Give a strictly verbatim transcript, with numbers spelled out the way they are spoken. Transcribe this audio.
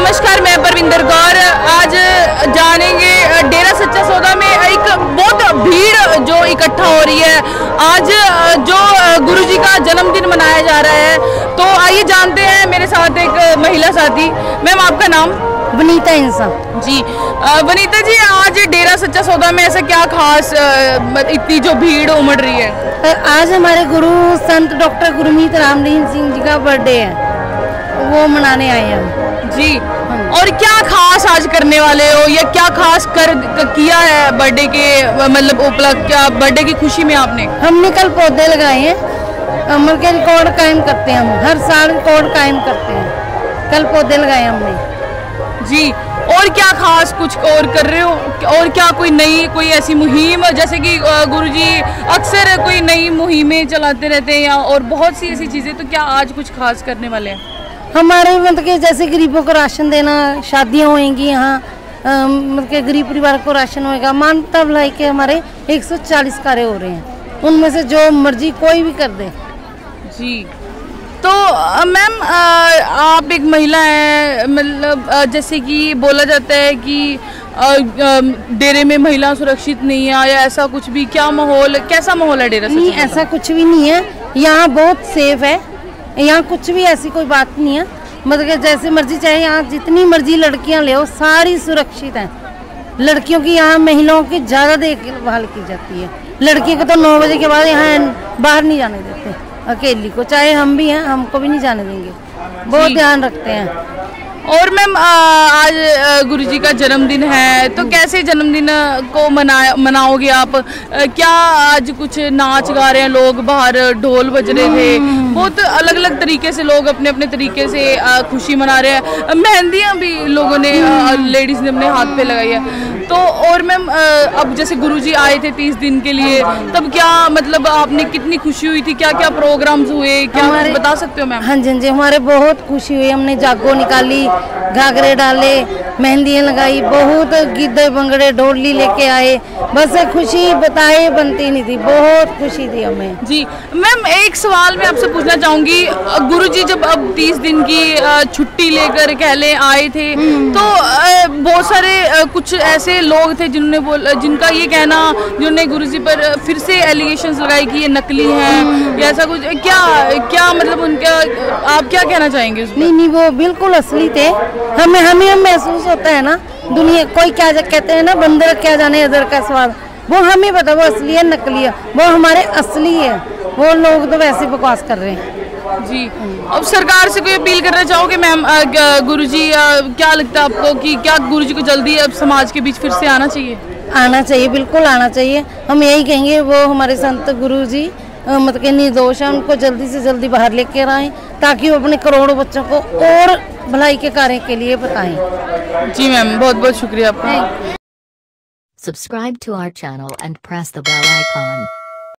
नमस्कार, मैं परविंदर कौर। आज जानेंगे डेरा सच्चा सौदा में एक बहुत भीड़ जो इकट्ठा हो रही है। आज जो गुरुजी का जन्मदिन मनाया जा रहा है, तो आइए जानते हैं। मेरे साथ एक महिला साथी। मैम, आपका नाम? वनीता इंसा जी। वनीता जी, आज डेरा सच्चा सौदा में ऐसा क्या खास इतनी जो भीड़ उमड़ रही है? आज हमारे गुरु संत डॉक्टर गुरमीत रामलीन सिंह जी का बर्थडे है, वो मनाने आए हैं जी। और क्या खास आज करने वाले हो, या क्या खास कर किया है बर्थडे के मतलब उपलक्ष्य, क्या बर्थडे की खुशी में आपने? हमने कल पौधे लगाए हैं, अमर के रिकॉर्ड कायम करते हैं हम, हर साल रिकॉर्ड कायम करते हैं। कल पौधे लगाए हमने जी। और क्या खास कुछ और कर रहे हो, और क्या कोई नई कोई ऐसी मुहिम, जैसे कि गुरुजी अक्सर कोई नई मुहिमें चलाते रहते हैं या और बहुत सी ऐसी चीज़ें, तो क्या आज कुछ खास करने वाले हैं? हमारे मतलब के जैसे गरीबों को राशन देना, शादियाँ होएंगी यहाँ, मतलब के गरीब परिवार को राशन होएगा। मानवता भलाई के हमारे एक सौ चालीस कार्य हो रहे हैं, उनमें से जो मर्जी कोई भी कर दे जी। तो मैम, आप एक महिला हैं, मतलब जैसे कि बोला जाता है कि डेरे में महिला सुरक्षित नहीं है या ऐसा कुछ भी, क्या माहौल, कैसा माहौल है डेरा? नहीं, ऐसा कुछ भी नहीं है, यहाँ बहुत सेफ है, यहाँ कुछ भी ऐसी कोई बात नहीं है। मतलब कि जैसे मर्जी, चाहे यहाँ जितनी मर्जी लड़कियाँ ले हो, सारी सुरक्षित हैं। लड़कियों की यहाँ महिलाओं की ज़्यादा देखभाल की जाती है। लड़की को तो नौ बजे के बाद यहाँ बाहर नहीं जाने देते, अकेली को, चाहे हम भी हैं, हमको भी नहीं जाने देंगे, बहुत ध्यान रखते हैं। और मैम, आज गुरुजी का जन्मदिन है, तो कैसे जन्मदिन को मना मनाओगे आप? क्या आज कुछ नाच गा रहे हैं लोग, बाहर ढोल बज रहे थे, बहुत अलग अलग तरीके से लोग अपने अपने तरीके से खुशी मना रहे हैं। मेहंदियाँ भी लोगों ने, लेडीज़ ने अपने हाथ पे लगाई है। तो और मैम, अब जैसे गुरुजी आए थे तीस दिन के लिए, तब क्या मतलब आपने कितनी खुशी हुई थी, क्या क्या प्रोग्राम्स हुए, क्या बता सकते हो मैम? हाँ जी, जी, हमारे बहुत खुशी हुई। हमने जागो निकाली, घाघरे डाले, मेहंदियाँ लगाई, बहुत गिद्दे बंगड़े ढोली लेके आए। बस खुशी बताए बनती नहीं थी, बहुत खुशी थी हमें जी। मैम, एक सवाल मैं आपसे पूछना चाहूँगी, गुरुजी जब अब तीस दिन की छुट्टी लेकर कह लें आए थे, तो बहुत सारे कुछ ऐसे लोग थे जिन्होंने बोल जिनका ये कहना, जिन्होंने गुरुजी पर फिर से एलिगेशंस लगाए कि ये नकली हैं या ऐसा कुछ, क्या क्या मतलब उनका, आप क्या कहना चाहेंगे? नहीं नहीं, वो बिल्कुल असली थे। हमें हमें हम महसूस होता है ना, दुनिया कोई क्या कहते हैं ना, बंदर क्या जाने अदर का स्वाद, वो हमें पता वो असली है नकली है, वो हमारे असली है। वो लोग तो वैसे बकवास कर रहे हैं जी। अब सरकार से कोई अपील करना चाहोगे मैम? गुरुजी, क्या लगता है आपको कि क्या गुरुजी को जल्दी अब समाज के बीच फिर से आना चाहिए? आना चाहिए, बिल्कुल आना चाहिए। हम यही कहेंगे, वो हमारे संत गुरुजी मतलब निर्दोष है, उनको जल्दी से जल्दी बाहर लेकर आएं, ताकि वो अपने करोड़ों बच्चों को और भलाई के कार्य के लिए बताएं। जी मैम, बहुत बहुत शुक्रिया आपका। Subscribe to our channel and press the bell icon.